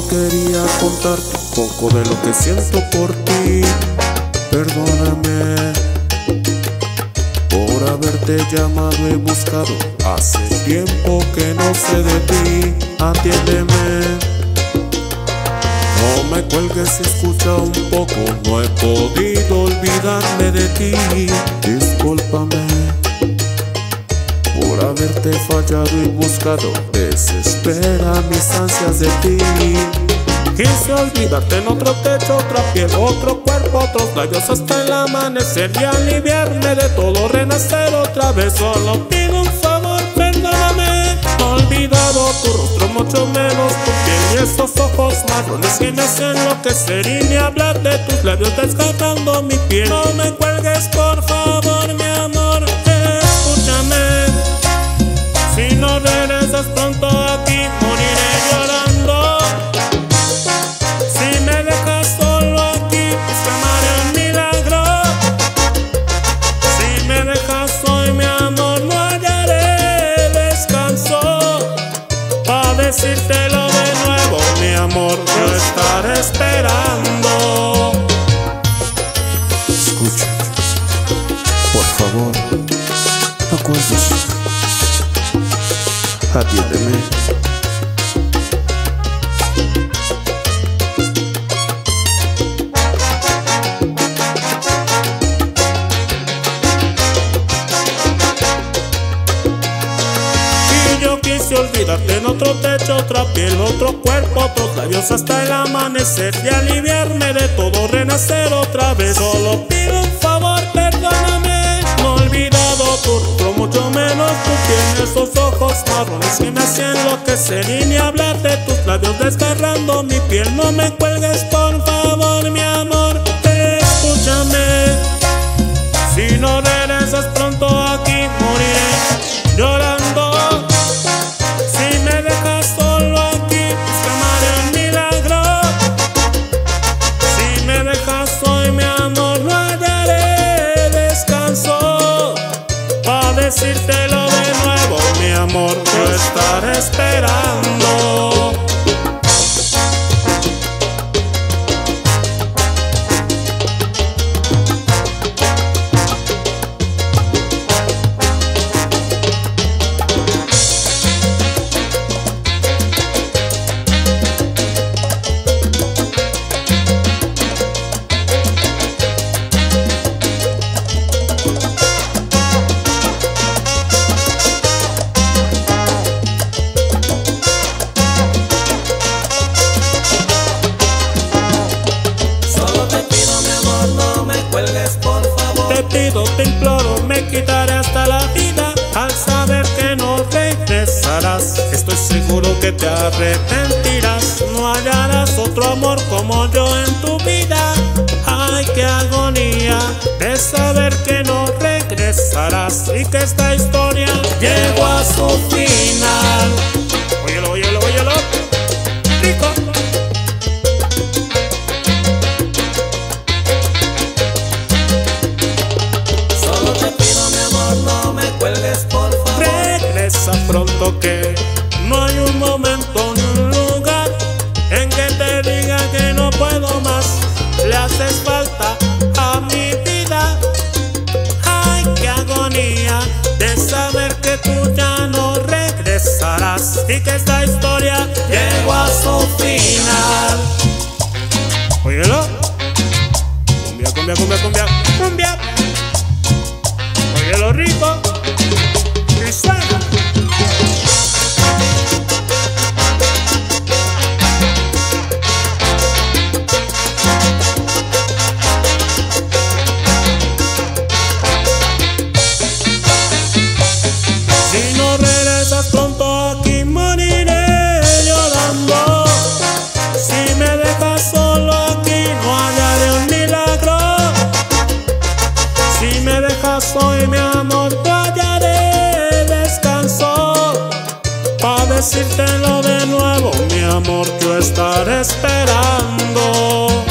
quería contarte un poco de lo que siento por ti. Perdóname por haberte llamado y buscado. Hace tiempo que no sé de ti. Atiéndeme, no me cuelgues, escucha un poco. No he podido olvidarme de ti. Discúlpame por haberte fallado y buscado. Desespera mis ansias de ti. Quise olvidarte en otro techo, otra piel, otro cuerpo, otros labios hasta el amanecer y aliviarme de todo, renacer otra vez. Solo pido un favor, perdóname. No he olvidado tu rostro, mucho menos tu piel y esos ojos marrones que me hacen enloquecer. Y ni hablar de tus labios desgarrando mi piel. No me cuelgues, por favor, mi amor, escúchame. Si no regresas pronto aquí, moriré llorando. Si me dejas solo aquí, exclamaré un milagro. Si me dejas hoy, mi amor, no hallaré descanso. Pa' decírtelo de nuevo, mi amor, yo estaré esperando. Escucha, por favor, no cuelgues. Atiéndeme. Y yo quise olvidarte en otro techo, otra piel, otro cuerpo, otros labios hasta el amanecer y aliviarme de todo, renacer otra vez. Solo pido un favor, perdóname. No he olvidado tu rostro, mucho menos tu piel, esos ojos marrones que me hacían enloquecer. Y ni hablar de tus labios desgarrando mi piel. No me cuelgues, por favor, mi amor, escúchame. Si no regresas pronto aquí, moriré llorando. Si me dejas solo aquí, exclamaré un milagro. Si me dejas hoy, mi amor, no hallaré descanso. Pa' decírtelo de nuevo, mi amor, yo estaré esperando. Te pido, te imploro, me quitaré hasta la vida al saber que no regresarás. Estoy seguro que te arrepentirás. No hallarás otro amor como yo en tu vida. Ay, qué agonía de saber que no regresarás y que esta historia llegó a su final. Óyelo, óyelo, óyelo, rico. Pronto, que no hay un momento ni un lugar en que te diga que no puedo más. Le haces falta a mi vida. Ay, qué agonía de saber que tú ya no regresarás y que esta historia llegó a su final. Óyelo. Cumbia, cumbia, cumbia, cumbia, cumbia. Óyelo, rico. Y suena. Si no regresas pronto aquí, moriré llorando. Si me dejas solo aquí, no hallaré un milagro. Si me dejas hoy, mi amor, no hallaré descanso. Pa' decírtelo de nuevo, mi amor, yo estaré esperando.